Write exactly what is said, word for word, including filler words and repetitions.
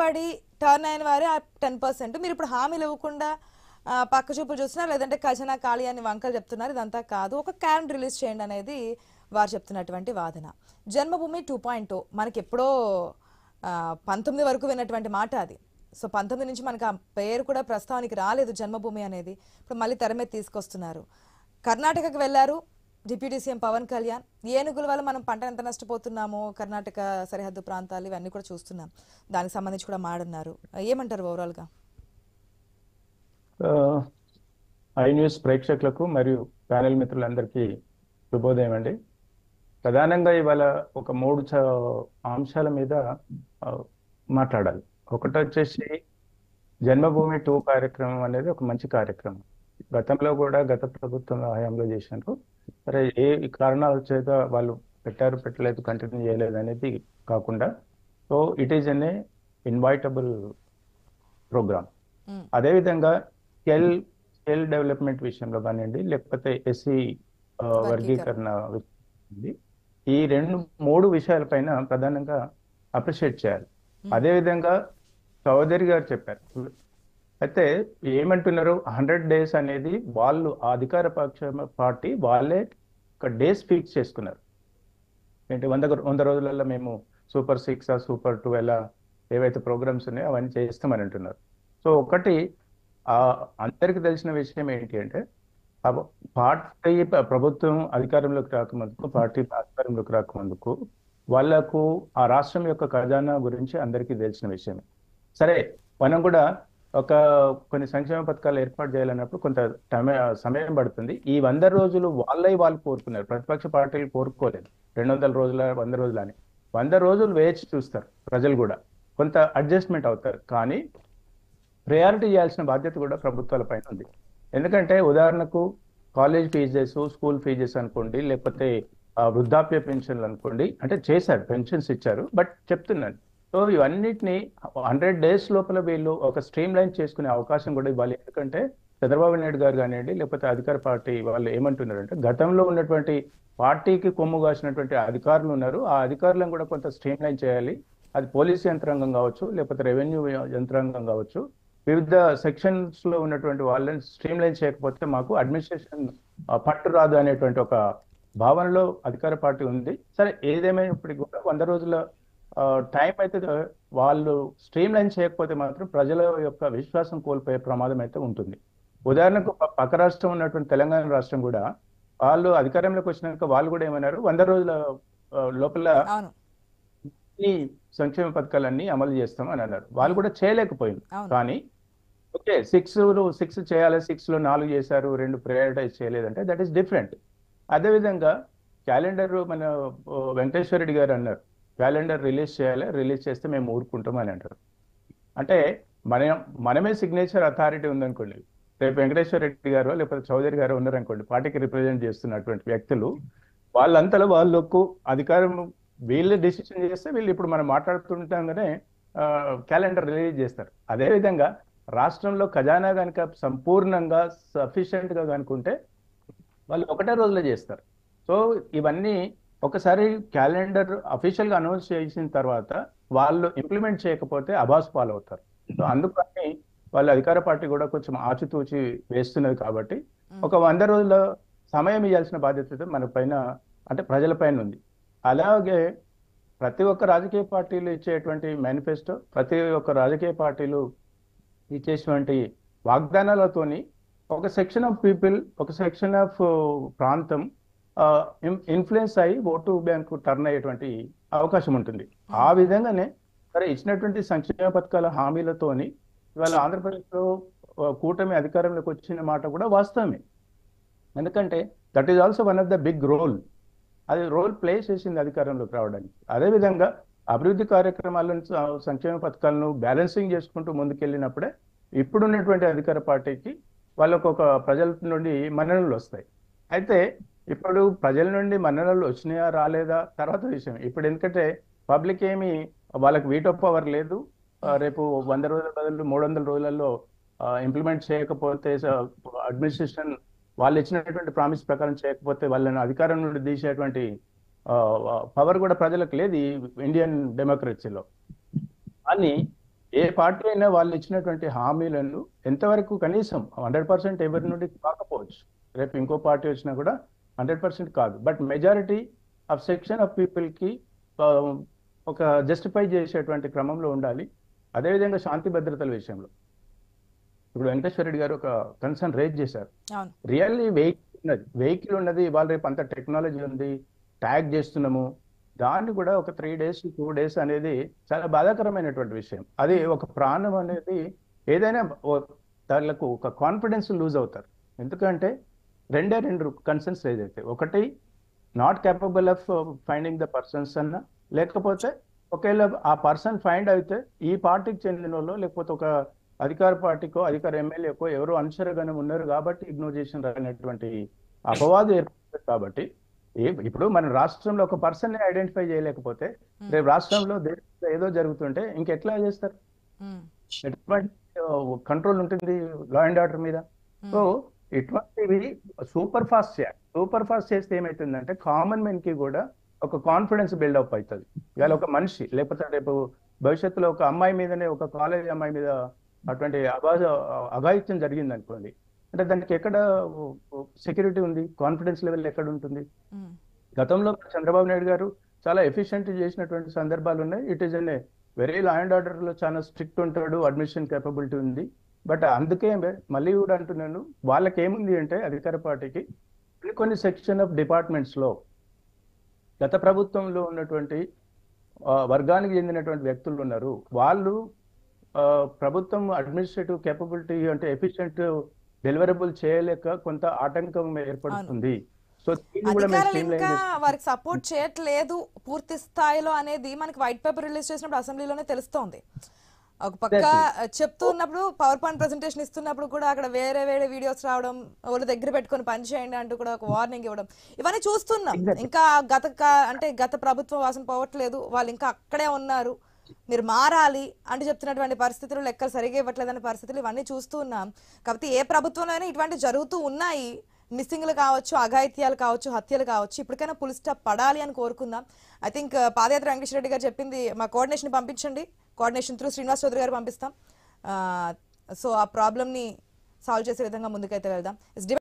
భయపడి టర్న్ అయిన వారే ఆ టెన్ పర్సెంట్. మీరు ఇప్పుడు హామీలు ఇవ్వకుండా పక్క చూపు చూస్తున్నారు, లేదంటే ఖజానా ఖాళీ అని వంకలు చెప్తున్నారు. ఇదంతా కాదు, ఒక క్యాన్ రిలీజ్ చేయండి అనేది వారు చెప్తున్నటువంటి వాదన. జన్మభూమి టూ పాయింట్ మనకి ఎప్పుడో పంతొమ్మిది వరకు విన్నటువంటి మాట అది. సో పంతొమ్మిది నుంచి మనకు ఆ పేరు కూడా ప్రస్తావనకి రాలేదు జన్మభూమి అనేది. ఇప్పుడు మళ్ళీ తెర మీద తీసుకొస్తున్నారు. కర్ణాటకకు వెళ్ళారు డిప్యూటీ సీఎం పవన్ కళ్యాణ్. ఏనుగుల వల్ల మనం పంట ఎంత నష్టపోతున్నామో కర్ణాటక సరిహద్దు ప్రాంతాలు ఇవన్నీ కూడా చూస్తున్నాం. దానికి సంబంధించి కూడా మాడున్నారు. ఏమంటారు ఓవరాల్గా? ఐ న్యూస్ ప్రేక్షకులకు మరియు ప్యానెల్ మిత్రులందరికీ శుభోదయం అండి. ప్రధానంగా ఇవాళ ఒక మూడు అంశాల మీద మాట్లాడాలి. ఒకటి వచ్చేసి జన్మభూమి టూ కార్యక్రమం అనేది ఒక మంచి కార్యక్రమం. గతంలో కూడా గత ప్రభుత్వం హయాంలో చేసినారు. సరే, ఏ కారణాల చేత వాళ్ళు పెట్టారు పెట్టలేదు కంటిన్యూ చేయలేదు అనేది కాకుండా, so it is an a inevitable program. అదేవిధంగా స్కిల్ స్కిల్ డెవలప్మెంట్ విషయంలో కానివ్వండి, లేకపోతే ఎస్సీ వర్గీకరణ, ఈ రెండు మూడు విషయాలపైన ప్రధానంగా అప్రిషియేట్ చేయాలి. అదేవిధంగా చౌదరి గారు చెప్పారు. అయితే ఏమంటున్నారు, హండ్రెడ్ డేస్ అనేది వాళ్ళు అధికార పక్ష పార్టీ వాళ్ళే ఒక డేస్ ఫిక్స్ చేసుకున్నారు. ఏంటి, వంద వంద రోజులలో మేము సూపర్ సిక్స్ సూపర్ టూ ఎలా ఏవైతే ప్రోగ్రామ్స్ ఉన్నాయో అవన్నీ చేస్తామని అంటున్నారు. సో ఒకటి అందరికి తెలిసిన విషయం ఏంటి అంటే, పార్టీ ప్రభుత్వం అధికారంలోకి రాకముందుకు, పార్టీ అధికారంలోకి రాకముందుకు వాళ్లకు ఆ రాష్ట్రం యొక్క ఖజానా గురించి అందరికీ తెలిసిన విషయమే. సరే, మనం కూడా ఒక కొన్ని సంక్షేమ పథకాలు ఏర్పాటు చేయాలన్నప్పుడు కొంత సమయం పడుతుంది. ఈ వంద రోజులు వాళ్ళే వాళ్ళు కోరుకున్నారు, ప్రతిపక్ష పార్టీలు కోరుకోలేదు. రెండు వందల రోజుల వంద రోజులు అని వంద రోజులు వేచి చూస్తారు ప్రజలు, కూడా కొంత అడ్జస్ట్మెంట్ అవుతారు. కానీ ప్రయారిటీ చేయాల్సిన బాధ్యత కూడా ప్రభుత్వాల పైన ఉంది. ఎందుకంటే ఉదాహరణకు కాలేజ్ ఫీజెస్, స్కూల్ ఫీజెస్ అనుకోండి, లేకపోతే వృద్ధాప్య పెన్షన్లు అనుకోండి, అంటే చేశారు, పెన్షన్స్ ఇచ్చారు. బట్ చెప్తున్నాను, సో ఇవన్నిటిని హండ్రెడ్ డేస్ లోపల వీళ్ళు ఒక స్ట్రీమ్ లైన్ చేసుకునే అవకాశం కూడా ఇవ్వాలి. ఎందుకంటే చంద్రబాబు నాయుడు గారు కానివ్వండి, లేకపోతే అధికార పార్టీ వాళ్ళు ఏమంటున్నారంటే, గతంలో ఉన్నటువంటి పార్టీకి కొమ్ము కాసినటువంటి అధికారులు ఉన్నారు, ఆ అధికారులను కూడా కొంత స్ట్రీమ్ లైన్ చేయాలి. అది పోలీస్ యంత్రాంగం కావచ్చు, లేకపోతే రెవెన్యూ యంత్రాంగం కావచ్చు, వివిధ సెక్షన్స్ లో ఉన్నటువంటి వాళ్ళని స్ట్రీమ్ లైన్ చేయకపోతే మాకు అడ్మినిస్ట్రేషన్ పట్టు రాదు అనేటువంటి ఒక భావనలో అధికార పార్టీ ఉంది. సరే, ఏదేమైనప్పటికీ కూడా వంద రోజుల టైం అయితే వాళ్ళు స్ట్రీమ్ లైన్ చేయకపోతే మాత్రం ప్రజల యొక్క విశ్వాసం కోల్పోయే ప్రమాదం అయితే ఉంటుంది. ఉదాహరణకు పక్క రాష్ట్రం ఉన్నటువంటి తెలంగాణ రాష్ట్రం కూడా వాళ్ళు అధికారంలోకి వచ్చినాక వాళ్ళు కూడా ఏమన్నారు, వంద రోజుల లోపల ఈ సంక్షేమ పథకాలన్నీ అమలు చేస్తాం అని అన్నారు. వాళ్ళు కూడా చేయలేకపోయింది. కానీ ఓకే, సిక్స్ సిక్స్ చేయాలి, సిక్స్ లో నాలుగు చేశారు, రెండు ప్రయారిటైజ్ చేయలేదంటే దట్ ఈస్ డిఫరెంట్. అదేవిధంగా క్యాలెండర్ మన వెంకటేశ్వర రెడ్డి గారు అన్నారు, క్యాలెండర్ రిలీజ్ చేయాలి, రిలీజ్ చేస్తే మేము ఊరుకుంటాం అని అంటారు. అంటే మన మనమే సిగ్నేచర్ అథారిటీ ఉందనుకోండి, రేపు వెంకటేశ్వర రెడ్డి గారు లేకపోతే చౌదరి గారు ఉన్నారనుకోండి, పార్టీకి రిప్రజెంట్ చేస్తున్నటువంటి వ్యక్తులు, వాళ్ళంతలో వాళ్ళకు అధికారం వీళ్ళు డిసిషన్ చేస్తే వీళ్ళు ఇప్పుడు మనం మాట్లాడుతుంటాగానే క్యాలెండర్ రిలీజ్ చేస్తారు. అదేవిధంగా రాష్ట్రంలో ఖజానా కనుక సంపూర్ణంగా సఫిషియెంట్ గా కనుకుంటే వాళ్ళు ఒకటే రోజులో చేస్తారు. సో ఇవన్నీ ఒకసారి క్యాలెండర్ అఫీషియల్ గా అనౌన్స్ చేసిన తర్వాత వాళ్ళు ఇంప్లిమెంట్ చేయకపోతే అబాస్ పాలు అవుతారు. సో అందుకని వాళ్ళు అధికార పార్టీ కూడా కొంచెం ఆచితూచి వేస్తున్నది. కాబట్టి ఒక వంద రోజుల సమయం ఇవ్వాల్సిన బాధ్యత మన పైన, అంటే ప్రజల పైన ఉంది. అలాగే ప్రతి ఒక్క రాజకీయ పార్టీలు ఇచ్చేటువంటి మేనిఫెస్టో, ప్రతి ఒక్క రాజకీయ పార్టీలు ఇచ్చేటువంటి వాగ్దానాలతోని ఒక సెక్షన్ ఆఫ్ పీపుల్, ఒక సెక్షన్ ఆఫ్ ప్రాంతం ఇన్ఫ్లుయెన్స్ అయ్యి ఓటు బ్యాంకు టర్న్ అయ్యేటువంటి అవకాశం ఉంటుంది. ఆ విధంగానే సరే ఇచ్చినటువంటి సంక్షేమ పథకాల హామీలతోని ఇవాళ ఆంధ్రప్రదేశ్లో కూటమి అధికారంలోకి వచ్చిన మాట కూడా వాస్తవమే. ఎందుకంటే that is also one of the big role. అది రోల్ ప్లే చేసింది అధికారంలోకి రావడానికి. అదేవిధంగా అభివృద్ధి కార్యక్రమాలను, సంక్షేమ పథకాలను బ్యాలెన్సింగ్ చేసుకుంటూ ముందుకెళ్ళినప్పుడే ఇప్పుడున్నటువంటి అధికార పార్టీకి వాళ్ళకు ఒక ప్రజల నుండి మన్ననలు వస్తాయి. అయితే ఇప్పుడు ప్రజల నుండి మన్ననలు వచ్చినాయా రాలేదా తర్వాత విషయం. ఇప్పుడు ఎందుకంటే పబ్లిక్ ఏమి వాళ్ళకి వీటో పవర్ లేదు. రేపు వంద రోజుల బదులు మూడు వందల రోజులలో ఇంప్లిమెంట్ చేయకపోతే, అడ్మినిస్ట్రేషన్ వాళ్ళు ఇచ్చినటువంటి ప్రామిస్ ప్రకారం చేయకపోతే వాళ్ళని అధికారం నుండి తీసేటువంటి పవర్ కూడా ప్రజలకు లేదు ఈ ఇండియన్ డెమోక్రసీలో. అని ఏ పార్టీ అయినా వాళ్ళు ఇచ్చినటువంటి హామీలను ఎంతవరకు కనీసం హండ్రెడ్ పర్సెంట్ ఎవరి నుండి కాకపోవచ్చు, రేపు ఇంకో పార్టీ వచ్చినా కూడా హండ్రెడ్ పర్సెంట్ కాదు, but majority of section of పీపుల్కి ఒక జస్టిఫై చేసేటువంటి క్రమంలో ఉండాలి. అదేవిధంగా శాంతి భద్రతల విషయంలో ఇప్పుడు వెంకటేశ్వర రెడ్డి గారు ఒక కన్సర్న్ రేజ్ చేశారు. అవును రియల్లీ వెహికల్ ఉన్నది వెహికల్ ఉన్నది ఇవాళ రేపు అంత టెక్నాలజీ ఉంది, ట్యాగ్ చేస్తున్నాము, దాన్ని కూడా ఒక త్రీ డేస్ టూ డేస్ అనేది చాలా బాధాకరమైనటువంటి విషయం. అది ఒక ప్రాణం అనేది ఏదైనా దానికి ఒక కాన్ఫిడెన్స్ లూజ్ అవుతారు. ఎందుకంటే రెండే రెండు కన్సర్న్స్ రేజ్ అవుతాయి. ఒకటి not capable of finding the persons అన్న, లేకపోతే ఒకవేళ ఆ పర్సన్ ఫైండ్ అయితే ఈ పార్టీకి చెందిన వాళ్ళు లేకపోతే ఒక అధికార పార్టీకో అధికార ఎమ్మెల్యేకో ఎవరో అనుచరగానే ఉన్నారు కాబట్టి ఇగ్నోర్ చేసిన అనేటువంటి అపవాదం ఏర్పడుతుంది. కాబట్టి ఇప్పుడు మన రాష్ట్రంలో ఒక పర్సన్ ఐడెంటిఫై చేయలేకపోతే రేపు రాష్ట్రంలో దేశంలో ఏదో జరుగుతుంటే ఇంకెట్లా చేస్తారు? ఎటువంటి కంట్రోల్ ఉంటుంది లా అండ్ ఆర్డర్ మీద? సో ఇటువంటివి సూపర్ ఫాస్ట్ చేయాలి. సూపర్ ఫాస్ట్ చేస్తే ఏమవుతుందంటే కామన్ మెన్ కి కూడా ఒక కాన్ఫిడెన్స్ బిల్డప్ అవుతుంది. ఇవాళ ఒక మనిషి లేకపోతే రేపు భవిష్యత్తులో ఒక అమ్మాయి మీదనే ఒక కాలేజీ అమ్మాయి మీద అటువంటి అభా అఘాయిత్యం జరిగింది అనుకోండి, అంటే దానికి ఎక్కడ సెక్యూరిటీ ఉంది? కాన్ఫిడెన్స్ లెవెల్ ఎక్కడ ఉంటుంది? గతంలో చంద్రబాబు నాయుడు గారు చాలా ఎఫిషియెంట్ చేసినటువంటి సందర్భాలు ఉన్నాయి. ఇట్ ఈస్ అనే వెరీ లా అండ్ ఆర్డర్ లో చాలా స్ట్రిక్ట్ ఉంటాడు, అడ్మిషన్ కేపబిలిటీ ఉంది. బట్ అందుకే మళ్ళీ కూడా అంటున్నాను, వాళ్ళకి ఏముంది అంటే అధికార పార్టీకి కొన్ని కొన్ని సెక్షన్ ఆఫ్ డిపార్ట్మెంట్స్ లో గత ప్రభుత్వంలో ఉన్నటువంటి వర్గానికి చెందినటువంటి వ్యక్తులు ఉన్నారు. వాళ్ళు ప్రభుత్వం అడ్మినిస్ట్రేటివ్ కేపబిలిటీ అంటే ఎఫిషియెంట్ డెలివరబుల్ చేయలేక కొంత ఆటంకం ఏర్పడుతుంది. సో అధికారులు ఇంకా వారికి సపోర్ట్ చేయట్లేదు పూర్తి స్థాయిలో అనేది మనకి వైట్ పేపర్ రిలీజ్ చేసినప్పుడు అసెంబ్లీలోనే తెలుస్తోంది. ఒక పక్క చెప్తూ ఉన్నప్పుడు పవర్ పాయింట్ ప్రెజెంటేషన్ ఇస్తున్నప్పుడు కూడా అక్కడ వేరే వేరే వీడియోస్ రావడం, వాళ్ళ దగ్గర పెట్టుకొని పని చేయండి అంటూ కూడా ఒక వార్నింగ్ ఇవ్వడం, ఇవన్నీ చూస్తున్నాం. ఇంకా గత అంటే గత ప్రభుత్వం వాసన పోవట్లేదు, వాళ్ళు ఇంకా అక్కడే ఉన్నారు, మీరు మారాలి అంటూ చెప్తున్నటువంటి పరిస్థితులు, లెక్కలు సరిగా ఇవ్వట్లేదనే పరిస్థితులు ఇవన్నీ చూస్తూ ఉన్నాం. కాబట్టి ఏ ప్రభుత్వంలో అయినా ఇటువంటి జరుగుతూ ఉన్నాయి. మిస్సింగ్లు కావచ్చు, అఘాయిత్యాలు కావచ్చు, హత్యలు కావచ్చు, ఇప్పటికైనా పులి స్టాప్ పడాలి అని కోరుకుందాం. ఐ థింక్ పాదయాత్ర వెంకటేశ్వర రెడ్డి గారు చెప్పింది, మా కోఆర్డినేషన్ పంపించండి, కోఆర్డినేషన్ త్రూ శ్రీనివాస్ చౌదరి గారు పంపిస్తాం. సో ఆ ప్రాబ్లమ్ని సాల్వ్ చేసే విధంగా ముందుకైతే వెళ్దాం.